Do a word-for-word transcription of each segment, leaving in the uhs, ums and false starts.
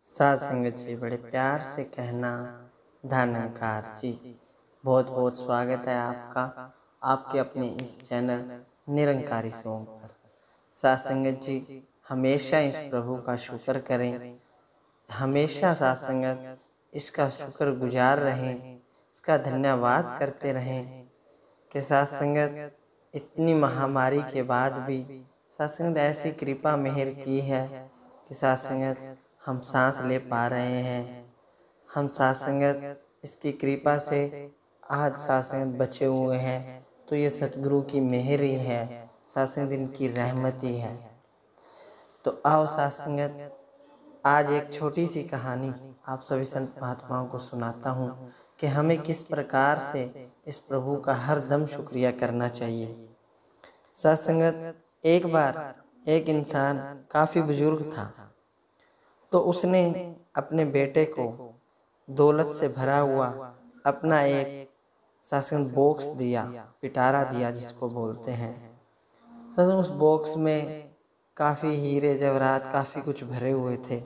सात संगत जी बड़े प्यार से कहना धन्यकार जी। बहुत बहुत स्वागत है आपका आपके अपने इस चैनल निरंकारी सॉन्ग पर। सात संगत जी हमेशा इस प्रभु का शुक्र करें, हमेशा सात संगत इसका शुक्र गुजार रहें, इसका धन्यवाद करते रहें कि सात संगत इतनी महामारी के बाद भी सात संगत ऐसी कृपा मेहर की है कि सात संगत हम सांस ले पा रहे हैं। हम सात संगत इसकी कृपा से आज सात संगत बचे हुए हैं, तो ये सतगुरु की मेहर ही है, सात संगत इनकी रहमत ही है। तो आओ सात संगत आज एक छोटी सी कहानी आप सभी संत महात्माओं को सुनाता हूँ कि हमें किस प्रकार से इस प्रभु का हर दम शुक्रिया करना चाहिए। सात संगत एक बार एक इंसान काफ़ी बुजुर्ग था, तो उसने अपने बेटे को दौलत से भरा हुआ अपना एक शासन बॉक्स दिया, पिटारा दिया जिसको बोलते हैं। शासन उस बॉक्स में काफ़ी हीरे जवाहरात काफ़ी कुछ भरे हुए थे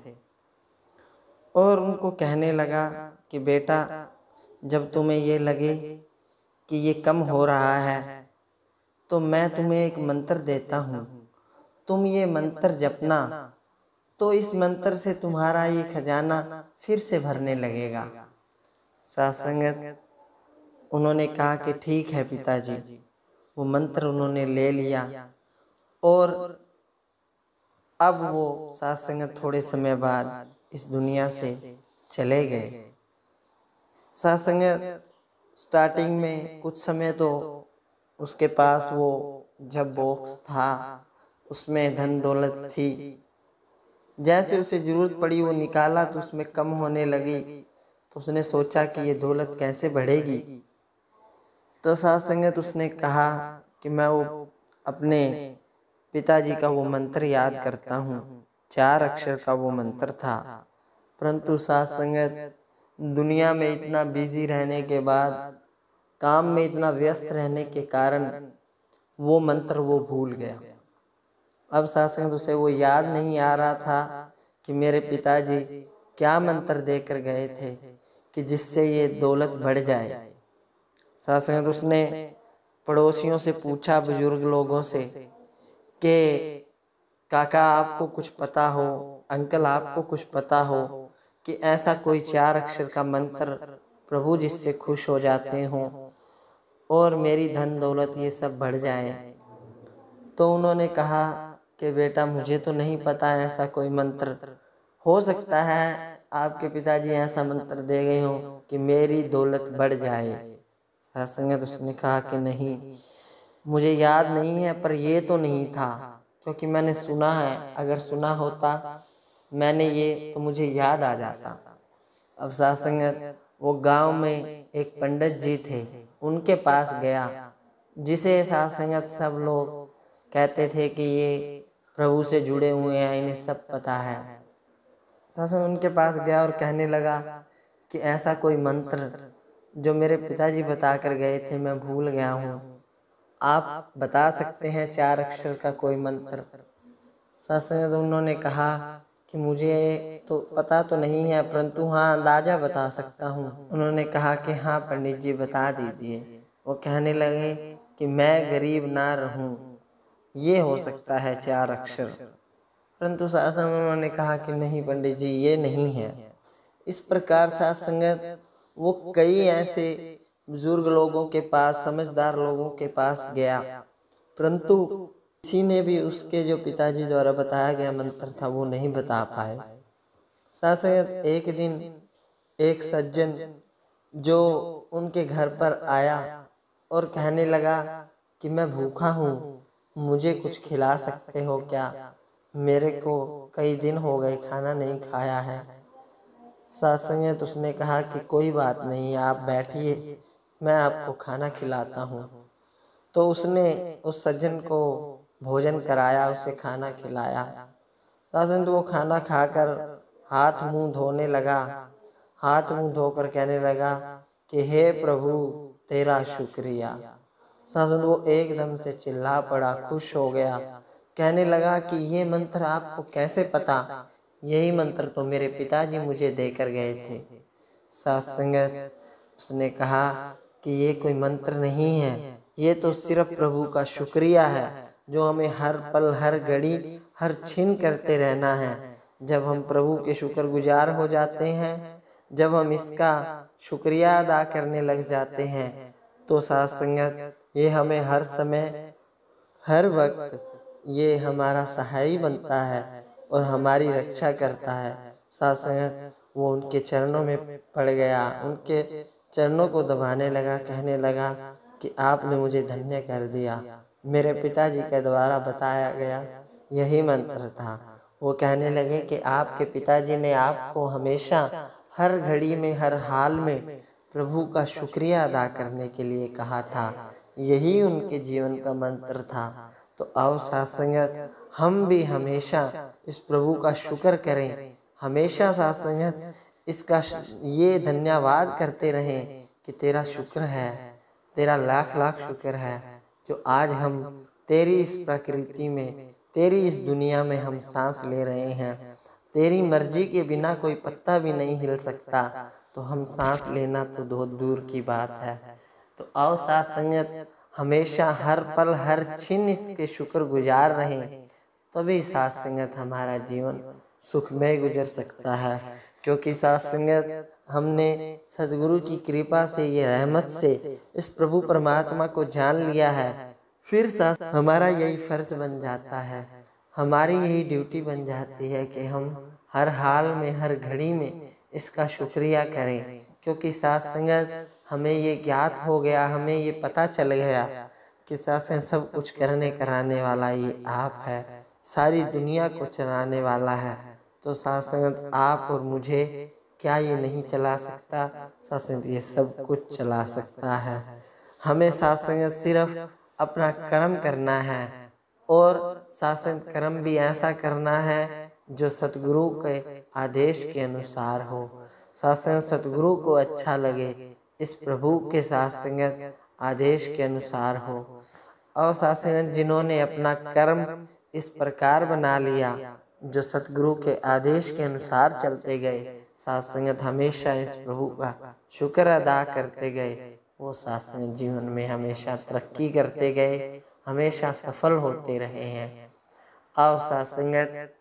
और उनको कहने लगा कि बेटा जब तुम्हें ये लगे कि ये कम हो रहा है तो मैं तुम्हें एक मंत्र देता हूँ, तुम ये मंत्र जपना तो इस मंत्र से तुम्हारा ये खजाना फिर से भरने लगेगा। सात संगत उन्होंने कहा कि ठीक है पिताजी। वो मंत्र उन्होंने ले लिया और अब वो सात संगत थोड़े समय बाद इस दुनिया से चले गए। सात संगत स्टार्टिंग में कुछ समय तो उसके पास वो जब बॉक्स था उसमें धन दौलत थी, जैसे उसे जरूरत पड़ी वो निकाला तो उसमें कम होने लगी, तो उसने सोचा कि ये दौलत कैसे बढ़ेगी। तो सात संगत उसने कहा कि मैं वो अपने पिताजी का वो मंत्र याद करता हूँ, चार अक्षर का वो मंत्र था। परंतु सात संगत दुनिया में इतना बिजी रहने के बाद, काम में इतना व्यस्त रहने के कारण वो मंत्र वो भूल गया। अब सात संगत उसे वो याद नहीं आ रहा था कि मेरे पिताजी क्या मंत्र देकर गए थे कि जिससे ये दौलत बढ़ जाए। सात संगत उसने पड़ोसियों से पूछा, बुजुर्ग लोगों से, कि काका आपको कुछ पता हो, अंकल आपको कुछ पता हो कि ऐसा कोई चार अक्षर का मंत्र प्रभु जिससे खुश हो जाते हों और मेरी धन दौलत ये सब बढ़ जाए। तो उन्होंने कहा कि बेटा मुझे तो नहीं पता ऐसा कोई मंत्र, हो सकता है आपके पिताजी ऐसा मंत्र दे गए हों कि मेरी दौलत बढ़ जाए। सात संगत उसने कहा कि नहीं मुझे याद नहीं है, पर ये तो नहीं था, क्योंकि मैंने सुना है, अगर सुना होता मैंने ये तो मुझे याद आ जाता। अब सात संगत वो गांव में एक पंडित जी थे, उनके पास गया, जिसे सात संगत सब लोग कहते थे कि ये प्रभु से जुड़े हुए हैं, इन्हें सब पता है। सात संगत उनके पास गया और कहने लगा कि ऐसा कोई मंत्र जो मेरे पिताजी बता कर गए थे मैं भूल गया हूँ, आप बता सकते हैं चार अक्षर का कोई मंत्र। सात संगत उन्होंने कहा कि मुझे तो पता तो नहीं है, परंतु हाँ अंदाजा बता सकता हूँ। उन्होंने कहा कि हाँ पंडित जी बता दीजिए। वो कहने लगे कि मैं गरीब ना रहूं, ये हो सकता है चार अक्षर। परंतु सात संगत उन्होंने कहा कि नहीं पंडित जी ये नहीं है। इस प्रकार सात संगत वो कई ऐसे बुजुर्ग लोगों के पास, समझदार लोगों के पास गया, परंतु किसी ने भी उसके जो पिताजी द्वारा बताया गया मंत्र था वो नहीं बता पाए। सात संगत एक दिन एक सज्जन जो उनके घर पर आया और कहने लगा कि मैं भूखा हूँ, मुझे कुछ खिला सकते हो क्या, मेरे को कई दिन हो गए खाना नहीं खाया है। सात संगत उसने कहा कि कोई बात नहीं, आप बैठिए मैं आपको खाना खिलाता हूँ। तो उसने उस सज्जन को भोजन कराया, उसे खाना खिलाया। सात संगत वो खाना खाकर हाथ मुंह धोने लगा, हाथ मुंह धोकर कहने लगा कि हे प्रभु तेरा शुक्रिया। सात संगत वो एकदम से चिल्ला पड़ा, खुश हो गया, कहने लगा कि ये मंत्र आपको कैसे पता यही मंत्र तो मेरे पिताजी मुझे देकर गए थे। साथ संगत उसने कहा कि ये कोई मंत्र नहीं है, ये तो सिर्फ प्रभु का शुक्रिया है जो हमें हर पल हर घड़ी हर क्षण करते रहना है। जब हम प्रभु के शुक्रगुजार हो जाते हैं, जब हम इसका शुक्रिया अदा करने लग जाते हैं, तो साथ संगत ये हमें हर समय हर वक्त ये हमारा सहाय बनता है और हमारी रक्षा करता है। साथ संगत वो उनके चरणों में पड़ गया, उनके चरणों को दबाने लगा, कहने लगा कि आपने मुझे धन्य कर दिया। मेरे पिताजी के द्वारा बताया गया यही मंत्र था। वो कहने लगे कि आपके पिताजी ने आपको हमेशा हर घड़ी में हर हाल में प्रभु का शुक्रिया अदा करने के लिए कहा था, यही उनके जीवन का मंत्र था। तो आओ साथ संगत हम भी हमेशा इस प्रभु का शुक्र करें, हमेशा साथ संगत इसका ये धन्यवाद करते रहें कि तेरा शुक्र है, तेरा लाख लाख शुक्र है जो आज हम तेरी इस प्रकृति में, तेरी इस दुनिया में हम सांस ले रहे हैं। तेरी मर्जी के बिना कोई पत्ता भी नहीं हिल सकता, तो हम सांस लेना तो बहुत दूर की बात है। तो आओ साथ संगत हमेशा हर पल हर क्षण इसके शुक्रगुजार रहें, तभी साथ संगत हमारा जीवन सुखमय गुजर सकता है। क्योंकि साथ संगत हमने सदगुरु की कृपा से, ये रहमत से इस प्रभु परमात्मा को जान लिया है, फिर साथ हमारा यही फर्ज बन जाता है, हमारी यही ड्यूटी बन जाती है कि हम हर हाल में हर घड़ी में इसका शुक्रिया करें। क्योंकि साथ संगत हमें ये ज्ञात हो गया, हमें ये पता चल गया कि साथ संगत सब कुछ करने कराने वाला ये आप है, सारी दुनिया को चलाने वाला है। तो साथ संगत आप और मुझे क्या ये नहीं चला सकता? साथ संगत ये सब कुछ चला सकता है। हमें साथ संगत सिर्फ अपना कर्म करना है और साथ संगत कर्म भी ऐसा करना है जो सतगुरु के आदेश के अनुसार हो। साथ संगत सतगुरु को अच्छा लगे, इस प्रभु के साथ संगत आदेश के अनुसार हो। और साथ संगत जिन्होंने अपना कर्म इस प्रकार बना लिया जो सतगुरु के आदेश के अनुसार चलते गए, साथ संगत हमेशा इस प्रभु का शुक्र अदा करते गए, वो साथ संगत जीवन में हमेशा तरक्की करते गए, हमेशा सफल होते रहे हैं। आओ साथ संगत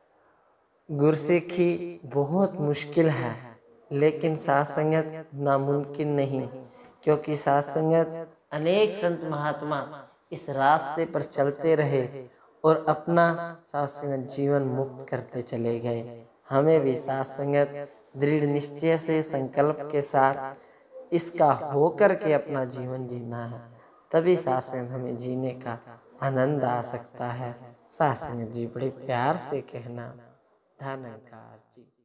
गुरसिक्खी बहुत मुश्किल है, लेकिन साथ संगत नामुमकिन नहीं। क्योंकि साथ संगत अनेक संत महात्मा इस रास्ते पर चलते रहे और अपना साथ संगत जीवन मुक्त करते चले गए। हमें भी साथ संगत दृढ़ निश्चय से, संकल्प के साथ इसका होकर के अपना जीवन जीना है, तभी साथ संगत हमें जीने का आनंद आ सकता है। साथ संगत जी बड़े प्यार से कहना, धन्यकार जी।